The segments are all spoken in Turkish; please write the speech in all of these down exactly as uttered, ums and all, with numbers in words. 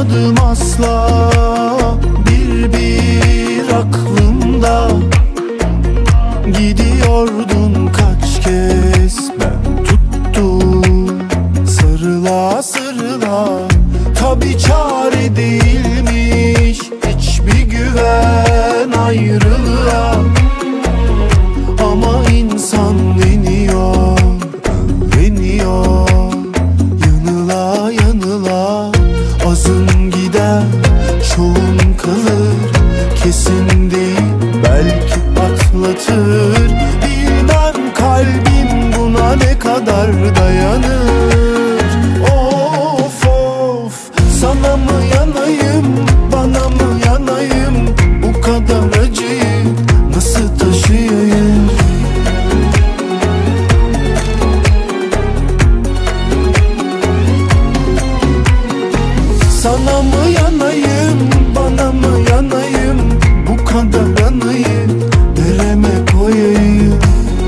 yaşamadım asla. Bir bir aklımda gidiyordun kaç kez, ben tuttum sarıla sarıla. Tabi çare değilmiş hiçbir güven ayrılığa, ama insan deniyor, öğreniyor yanıla yanıla. Azın gider çoğun kalır, kesin değil belki atlatır. Bilmem kalbim buna ne kadar dayanır. Of of, sana mı yanayım, bana mı yanayım? Bu kadar acıyı nasıl taşıyayım? Sana mı yanayım, bana mı yanayım? Bu kadar anıyı nereme koyayım?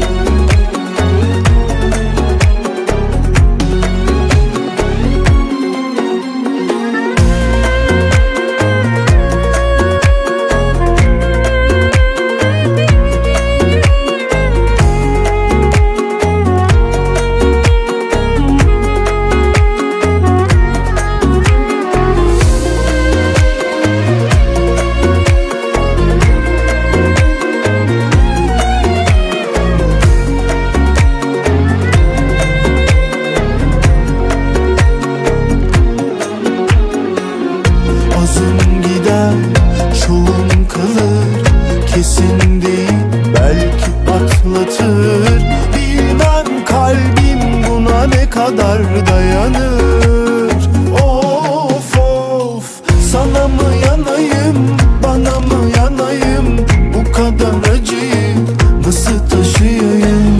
Azın gider çoğun kalır, kesin değil belki atlatır. Bilmem kalbim buna ne kadar dayanır. Of of, sana mı yanayım, bana mı yanayım? Bu kadar acıyı nasıl taşıyayım?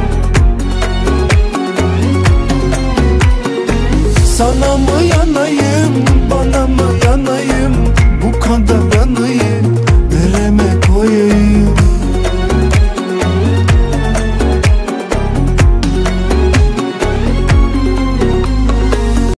Sana mı yanayım,